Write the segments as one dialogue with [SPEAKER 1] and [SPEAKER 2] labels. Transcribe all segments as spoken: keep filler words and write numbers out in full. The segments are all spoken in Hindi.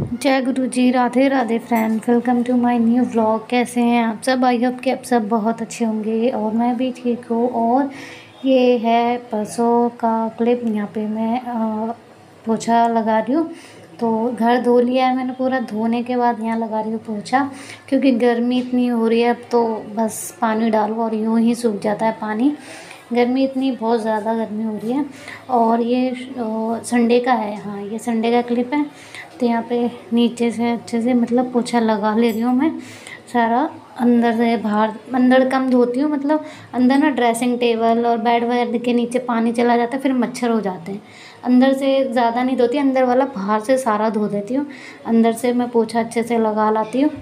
[SPEAKER 1] जय गुरु जी, Radhe Radhe friend, welcome to my new vlog. कैसे हैं आप सब? आई होप कि आप सब बहुत अच्छे होंगे और मैं भी ठीक हूँ। और ये है परसों का क्लिप। यहाँ पे मैं अ, पोछा लगा रही हूँ। तो घर धो लिया है मैंने पूरा। धोने के बाद यहाँ लगा रही हूँ पोछा, क्योंकि गर्मी इतनी हो रही है अब तो बस पानी डालो और यूँ ही सूख जाता है पानी। गर्मी इतनी बहुत ज़्यादा गर्मी हो रही है। और ये संडे का है, हाँ ये संडे का क्लिप है। तो यहाँ पे नीचे से अच्छे से मतलब पोछा लगा ले रही हूँ मैं सारा, अंदर से बाहर। अंदर कम धोती हूँ, मतलब अंदर ना ड्रेसिंग टेबल और बेड वगैरह के नीचे पानी चला जाता है, फिर मच्छर हो जाते हैं। अंदर से ज़्यादा नहीं धोती, अंदर वाला बाहर से सारा धो देती हूँ। अंदर से मैं पोछा अच्छे से लगा लाती हूँ।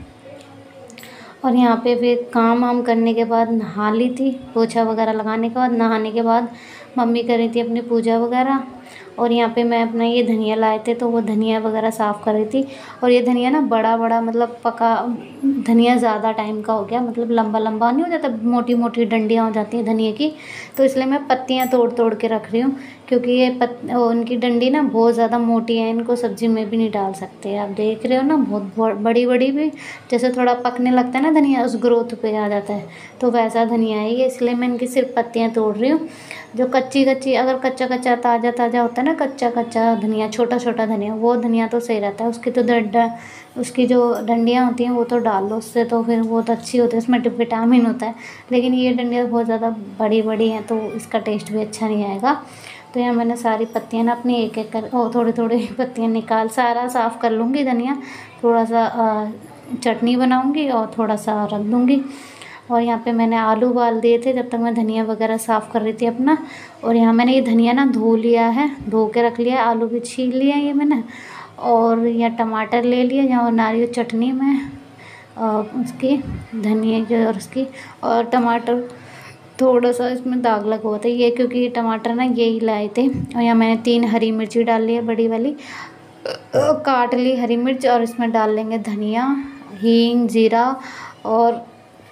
[SPEAKER 1] और यहाँ पे फिर काम वाम करने के बाद नहा ली थी। पोछा वगैरह लगाने के बाद, नहाने के बाद मम्मी कर रही थी अपनी पूजा वगैरह। और यहाँ पे मैं अपना ये धनिया लाए थे तो वो धनिया वगैरह साफ़ कर रही थी। और ये धनिया ना बड़ा बड़ा मतलब पका धनिया ज़्यादा टाइम का हो गया, मतलब लंबा लंबा नहीं हो जाता, मोटी मोटी डंडियाँ हो जाती हैं धनिया की। तो इसलिए मैं पत्तियाँ तोड़ तोड़ के रख रही हूँ, क्योंकि ये पत उनकी डंडी ना बहुत ज़्यादा मोटी है, इनको सब्ज़ी में भी नहीं डाल सकते। आप देख रहे हो ना, बहुत बड़ी बड़ी भी, जैसे थोड़ा पकने लगता है ना धनिया, उस ग्रोथ पे आ जाता है, तो वैसा धनिया है ये। इसलिए मैं इनकी सिर्फ पत्तियाँ तोड़ रही हूँ। जो कच्ची कच्ची, अगर कच्चा कच्चा ताज़ा ताज़ा होता है ना, कच्चा कच्चा धनिया, छोटा छोटा धनिया, वो धनिया तो सही रहता है। उसकी तो डंडा, उसकी जो डंडियाँ होती हैं वो तो डाल लो, उससे तो फिर बहुत अच्छी होती है, उसमें विटामिन होता है। लेकिन ये डंडियाँ बहुत ज़्यादा बड़ी बड़ी हैं तो इसका टेस्ट भी अच्छा नहीं आएगा। तो यहाँ मैंने सारी पत्तियाँ ना अपनी एक एक कर और थोड़ी थोड़ी पत्तियाँ निकाल, सारा साफ़ कर लूँगी धनिया। थोड़ा सा चटनी बनाऊँगी और थोड़ा सा रख दूँगी। और यहाँ पे मैंने आलू उबाल दिए थे जब तक मैं धनिया वगैरह साफ़ कर रही थी अपना। और यहाँ मैंने ये धनिया ना धो लिया है, धो के रख लिया है। आलू भी छील लिया है ये मैंने। और यहाँ टमाटर ले लिया, यहाँ नारियल चटनी में और उसकी धनिया की और उसकी, और टमाटर थोड़ा सा इसमें दाग लगा हुआ था ये, क्योंकि ये टमाटर ना यही लाए थे। और यहाँ मैंने तीन हरी मिर्ची डाल ली है, बड़ी वाली काट ली हरी मिर्च। और इसमें डाल लेंगे धनिया, हींग, जीरा और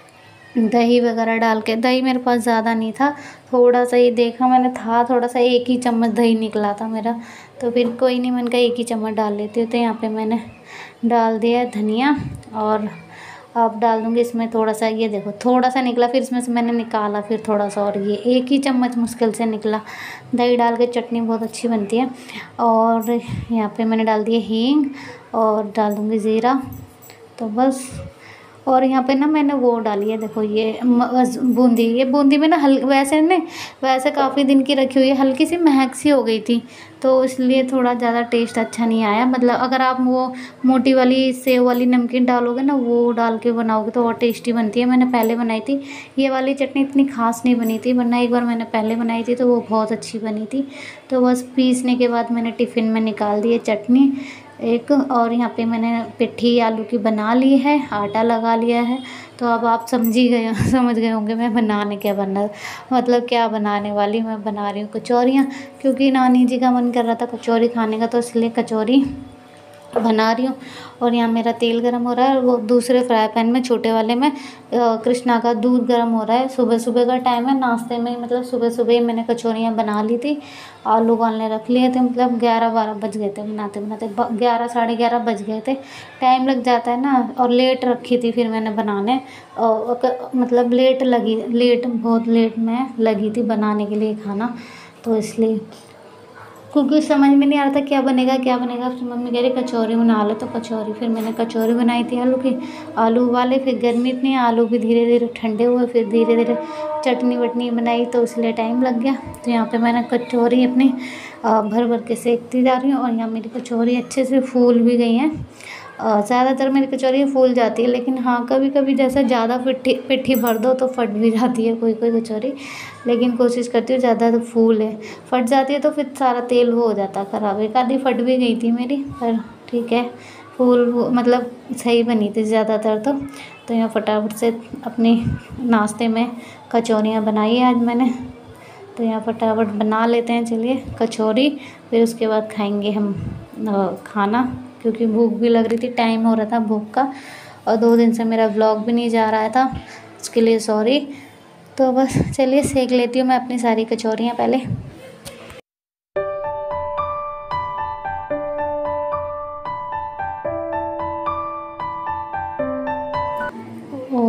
[SPEAKER 1] दही वगैरह डाल के। दही मेरे पास ज़्यादा नहीं था, थोड़ा सा ही देखा मैंने था, थोड़ा सा एक ही चम्मच दही निकला था मेरा, तो फिर कोई नहीं, मैंने कहा एक ही चम्मच डाल लेती हूँ। तो यहाँ पे मैंने डाल दिया धनिया। और अब डाल दूँगी इसमें थोड़ा सा, ये देखो थोड़ा सा निकला, फिर इसमें से मैंने निकाला फिर थोड़ा सा, और ये एक ही चम्मच मुश्किल से निकला। दही डाल के चटनी बहुत अच्छी बनती है। और यहाँ पे मैंने डाल दिया हींग और डाल दूँगी ज़ीरा, तो बस। और यहाँ पे ना मैंने वो डाली है, देखो ये बूंदी। ये बूंदी में ना हल वैसे ने वैसे काफ़ी दिन की रखी हुई है, हल्की सी महक सी हो गई थी, तो इसलिए थोड़ा ज़्यादा टेस्ट अच्छा नहीं आया। मतलब अगर आप वो मोटी वाली सेव वाली नमकीन डालोगे ना, वो डाल के बनाओगे तो और टेस्टी बनती है। मैंने पहले बनाई थी ये वाली चटनी, इतनी खास नहीं बनी थी, वरना एक बार मैंने पहले बनाई थी तो वो बहुत अच्छी बनी थी। तो बस पीसने के बाद मैंने टिफ़िन में निकाल दी है चटनी एक। और यहाँ पे मैंने पिट्ठी आलू की बना ली है, आटा लगा लिया है। तो अब आप समझ ही गए समझ गए होंगे मैं बनाने क्या बना मतलब क्या बनाने वाली। मैं बना रही हूँ कचौरियाँ, क्योंकि नानी जी का मन कर रहा था कचौरी खाने का, तो इसलिए कचौरी बना रही हूँ। और यहाँ मेरा तेल गरम हो रहा है, और वो दूसरे फ्राई पैन में, छोटे वाले में कृष्णा का दूध गरम हो रहा है। सुबह सुबह का टाइम है, नाश्ते में मतलब सुबह सुबह ही मैंने कचौरियाँ बना ली थी। आलू उबालने रख लिए थे, मतलब ग्यारह बारह बज गए थे बनाते बनाते, ग्यारह साढ़े ग्यारह बज गए थे। टाइम लग जाता है ना, और लेट रखी थी फिर मैंने बनाने, और मतलब लेट लगी, लेट बहुत लेट में लगी थी बनाने के लिए खाना, तो इसलिए। क्योंकि समझ में नहीं आ रहा था क्या बनेगा क्या बनेगा। फिर मम्मी कह रही कचौरी बना लो, तो कचौरी, फिर मैंने कचौरी बनाई थी आलू की। आलू उबाले, फिर गर्मी इतनी है, आलू भी धीरे धीरे ठंडे हुए, फिर धीरे धीरे चटनी वटनी बनाई, तो इसलिए टाइम लग गया। तो यहाँ पे मैंने कचौरी अपनी भर भर के सेकती जा रही हूँ। और यहाँ मेरी कचौरी अच्छे से फूल भी गई हैं। ज़्यादातर मेरी कचौरी फूल जाती है, लेकिन हाँ कभी कभी जैसे ज़्यादा पिट्ठी पिट्ठी भर दो तो फट भी जाती है कोई कोई कचौरी। लेकिन कोशिश करती हूँ ज़्यादा तो फूल है, फट जाती है तो फिर सारा तेल वो हो जाता है ख़राब। एक आधी फट भी गई थी मेरी, पर ठीक है, फूल मतलब सही बनी थी ज़्यादातर तो। तो यहाँ फटाफट से अपनी नाश्ते में कचौरियाँ बनाई है आज मैंने, तो यहाँ फटाफट बना लेते हैं चलिए कचौरी, फिर उसके बाद खाएंगे हम खाना, क्योंकि भूख भी लग रही थी, टाइम हो रहा था भूख का। और दो दिन से मेरा व्लॉग भी नहीं जा रहा था, उसके लिए सॉरी। तो बस चलिए सेक लेती हूँ मैं अपनी सारी कचौरियाँ पहले।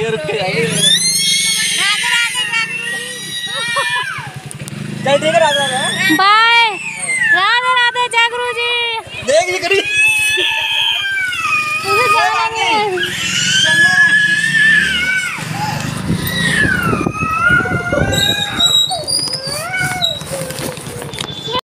[SPEAKER 2] ये रुक के जाएंगे। चल ठीक है राजा।
[SPEAKER 3] बाय।